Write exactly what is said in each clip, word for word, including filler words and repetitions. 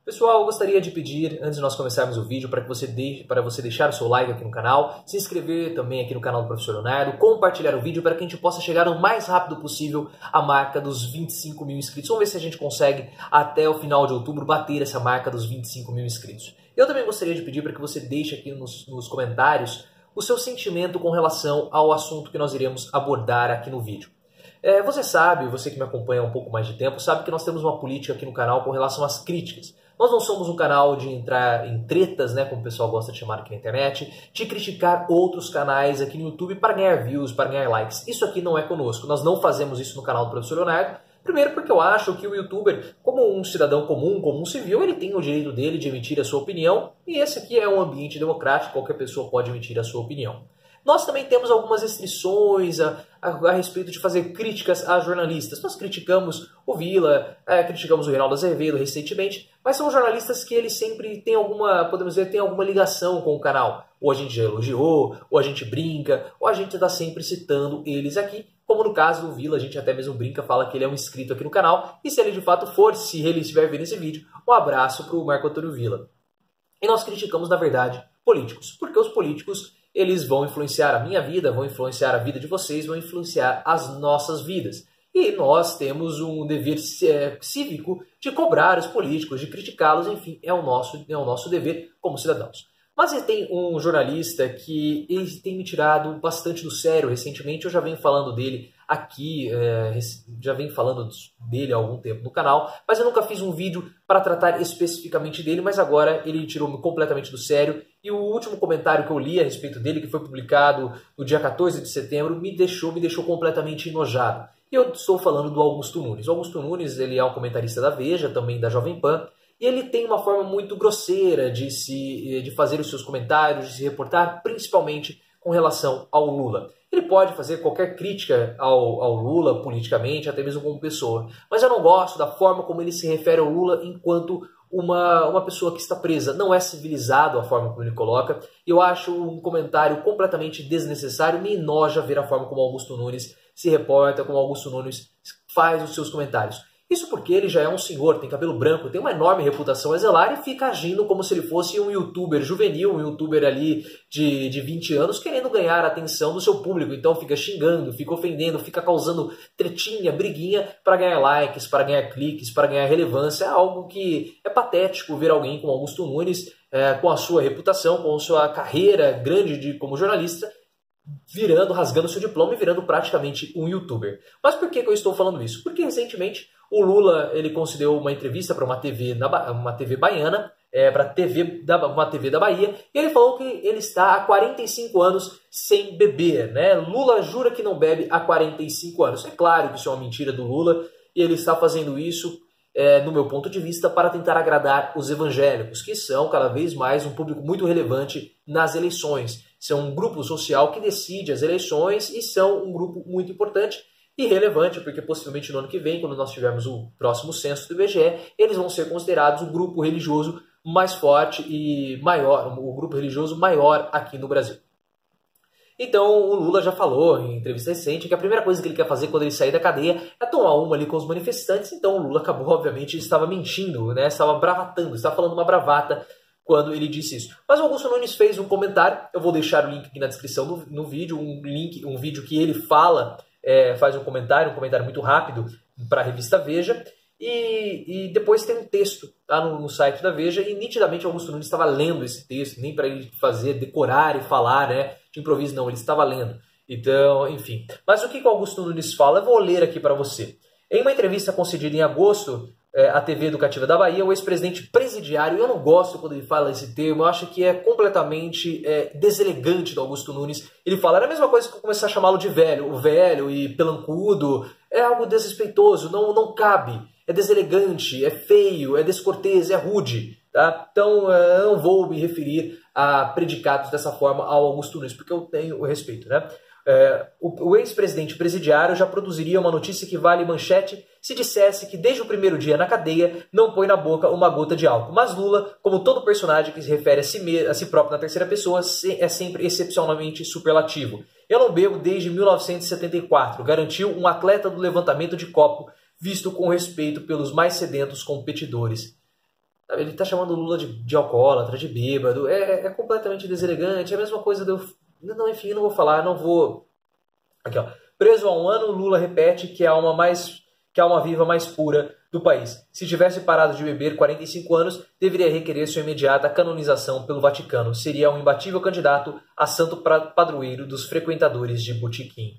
Pessoal, eu gostaria de pedir, antes de nós começarmos o vídeo, para que você deixe, para você deixar o seu like aqui no canal, se inscrever também aqui no canal do Professor Leonardo, compartilhar o vídeo para que a gente possa chegar o mais rápido possível à marca dos vinte e cinco mil inscritos. Vamos ver se a gente consegue, até o final de outubro, bater essa marca dos vinte e cinco mil inscritos. Eu também gostaria de pedir para que você deixe aqui nos, nos comentários o seu sentimento com relação ao assunto que nós iremos abordar aqui no vídeo. É, você sabe, você que me acompanha há um pouco mais de tempo, sabe que nós temos uma política aqui no canal com relação às críticas. Nós não somos um canal de entrar em tretas, né, como o pessoal gosta de chamar aqui na internet, de criticar outros canais aqui no YouTube para ganhar views, para ganhar likes. Isso aqui não é conosco, nós não fazemos isso no canal do Professor Leonardo. Primeiro porque eu acho que o youtuber, como um cidadão comum, como um civil, ele tem o direito dele de emitir a sua opinião, e esse aqui é um ambiente democrático, qualquer pessoa pode emitir a sua opinião. Nós também temos algumas restrições a, a, a respeito de fazer críticas a jornalistas. Nós criticamos o Vila, é, criticamos o Reinaldo Azevedo recentemente, mas são jornalistas que eles sempre têm alguma, podemos dizer, tem alguma ligação com o canal. Ou a gente já elogiou, ou a gente brinca, ou a gente está sempre citando eles aqui. Como no caso do Vila, a gente até mesmo brinca, fala que ele é um inscrito aqui no canal. E se ele de fato for, se ele estiver vendo esse vídeo, um abraço para o Marco Antônio Vila. E nós criticamos, na verdade, políticos, porque os políticos eles vão influenciar a minha vida, vão influenciar a vida de vocês, vão influenciar as nossas vidas. E nós temos um dever é, cívico de cobrar os políticos, de criticá-los, enfim, é o nosso, é o nosso dever como cidadãos. Mas tem um jornalista que ele tem me tirado bastante do sério recentemente, eu já venho falando dele aqui, é, já venho falando dele há algum tempo no canal, mas eu nunca fiz um vídeo para tratar especificamente dele, mas agora ele tirou-me completamente do sério, e o último comentário que eu li a respeito dele, que foi publicado no dia quatorze de setembro, me deixou, me deixou completamente enojado. E eu estou falando do Augusto Nunes. O Augusto Nunes, ele é um comentarista da Veja, também da Jovem Pan, e ele tem uma forma muito grosseira de, se, de fazer os seus comentários, de se reportar, principalmente com relação ao Lula. Ele pode fazer qualquer crítica ao, ao Lula politicamente, até mesmo como pessoa, mas eu não gosto da forma como ele se refere ao Lula enquanto uma, uma pessoa que está presa. Não é civilizado a forma como ele coloca, e eu acho um comentário completamente desnecessário. Me enoja ver a forma como Augusto Nunes se reporta, como Augusto Nunes faz os seus comentários. Isso porque ele já é um senhor, tem cabelo branco, tem uma enorme reputação a zelar e fica agindo como se ele fosse um youtuber juvenil, um youtuber ali de, de vinte anos, querendo ganhar a atenção do seu público. Então fica xingando, fica ofendendo, fica causando tretinha, briguinha para ganhar likes, para ganhar cliques, para ganhar relevância. É algo que é patético ver alguém como Augusto Nunes, é, com a sua reputação, com a sua carreira grande de, como jornalista, virando, rasgando seu diploma e virando praticamente um youtuber. Mas por que, que eu estou falando isso? Porque recentemente o Lula ele concedeu uma entrevista para uma T V, na, uma T V baiana, é, para T V da, uma T V da Bahia, e ele falou que ele está há quarenta e cinco anos sem beber. Né? Lula jura que não bebe há quarenta e cinco anos. É claro que isso é uma mentira do Lula, e ele está fazendo isso, é, no meu ponto de vista, para tentar agradar os evangélicos, que são cada vez mais um público muito relevante nas eleições. São um grupo social que decide as eleições e são um grupo muito importante e relevante, porque possivelmente no ano que vem, quando nós tivermos o próximo censo do I B G E, eles vão ser considerados o grupo religioso mais forte e maior, o grupo religioso maior aqui no Brasil. Então o Lula já falou em entrevista recente que a primeira coisa que ele quer fazer quando ele sair da cadeia é tomar uma ali com os manifestantes. Então o Lula acabou, obviamente, estava mentindo, né? Estava bravatando, estava falando uma bravata quando ele disse isso. Mas o Augusto Nunes fez um comentário, eu vou deixar o link aqui na descrição do, no vídeo, um link, um vídeo que ele fala, é, faz um comentário, um comentário muito rápido para a revista Veja, e, e depois tem um texto tá, no, no site da Veja, e nitidamente o Augusto Nunes estava lendo esse texto, nem para ele fazer, decorar e falar, né, de improviso, não, ele estava lendo. Então, enfim. Mas o que, que o Augusto Nunes fala? Eu vou ler aqui para você. Em uma entrevista concedida em agosto, a T V Educativa da Bahia, o ex-presidente presidiário, eu não gosto quando ele fala esse termo, eu acho que é completamente é, deselegante do Augusto Nunes. Ele fala, era a mesma coisa que eu começar a chamá-lo de velho, o velho e pelancudo, é algo desrespeitoso, não, não cabe, é deselegante, é feio, é descortês, é rude. Tá? Então eu não vou me referir a predicados dessa forma ao Augusto Nunes, porque eu tenho o respeito, né? É, o, o ex-presidente presidiário já produziria uma notícia que vale manchete se dissesse que desde o primeiro dia na cadeia não põe na boca uma gota de álcool. Mas Lula, como todo personagem que se refere a si, a si próprio na terceira pessoa, é sempre excepcionalmente superlativo. Eu não bebo desde mil novecentos e setenta e quatro, garantiu um atleta do levantamento de copo visto com respeito pelos mais sedentos competidores. Ele está chamando o Lula de, de alcoólatra, de bêbado, é, é completamente deselegante, é a mesma coisa de eu... Não, enfim, não vou falar, não vou... Aqui, ó. Preso há um ano, Lula repete que é a alma mais... que a alma viva mais pura do país. Se tivesse parado de beber quarenta e cinco anos, deveria requerer sua imediata canonização pelo Vaticano. Seria um imbatível candidato a santo padroeiro dos frequentadores de botequim.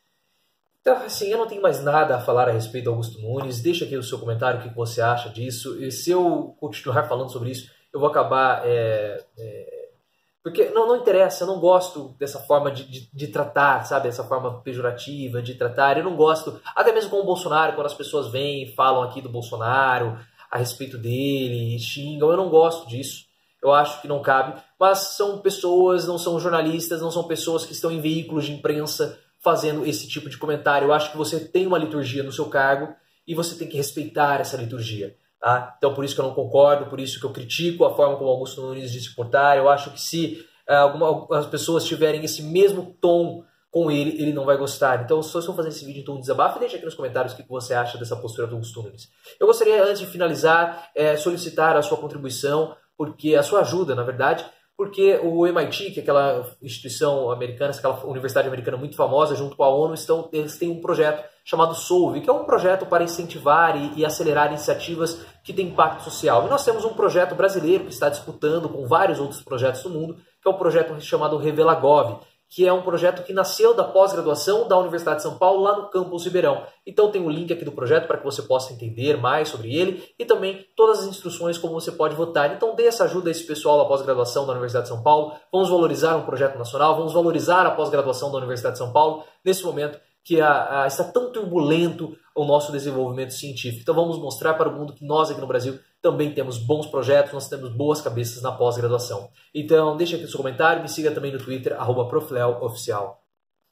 Então, assim, eu não tenho mais nada a falar a respeito do Augusto Nunes. Deixa aqui o seu comentário, o que você acha disso. E se eu continuar falando sobre isso, eu vou acabar... É, é, porque não, não interessa, eu não gosto dessa forma de, de, de tratar, sabe? Essa forma pejorativa de tratar. Eu não gosto, até mesmo com o Bolsonaro, quando as pessoas vêm e falam aqui do Bolsonaro, a respeito dele, xingam. Eu não gosto disso. Eu acho que não cabe. Mas são pessoas, não são jornalistas, não são pessoas que estão em veículos de imprensa fazendo esse tipo de comentário. Eu acho que você tem uma liturgia no seu cargo e você tem que respeitar essa liturgia. Tá? Então por isso que eu não concordo, por isso que eu critico a forma como Augusto Nunes de se portar. Eu acho que se uh, algumas pessoas tiverem esse mesmo tom com ele, ele não vai gostar. Então só estou fazendo esse vídeo em tom de desabafo. Deixa aqui nos comentários o que você acha dessa postura do Augusto Nunes. Eu gostaria, antes de finalizar, é, solicitar a sua contribuição, porque a sua ajuda, na verdade, porque o M I T, que é aquela instituição americana, aquela universidade americana muito famosa, junto com a ONU, estão, eles têm um projeto chamado Solve, que é um projeto para incentivar e, e acelerar iniciativas que têm impacto social. E nós temos um projeto brasileiro que está disputando com vários outros projetos do mundo, que é o um projeto chamado RevelaGov, que é um projeto que nasceu da pós-graduação da Universidade de São Paulo, lá no campus Ribeirão. Então tem o um link aqui do projeto para que você possa entender mais sobre ele e também todas as instruções como você pode votar. Então dê essa ajuda a esse pessoal da pós-graduação da Universidade de São Paulo. Vamos valorizar um projeto nacional, vamos valorizar a pós-graduação da Universidade de São Paulo nesse momento que a, a, está tão turbulento o nosso desenvolvimento científico. Então vamos mostrar para o mundo que nós aqui no Brasil também temos bons projetos, nós temos boas cabeças na pós-graduação. Então deixa aqui o seu comentário, me siga também no Twitter, arroba profleoficial.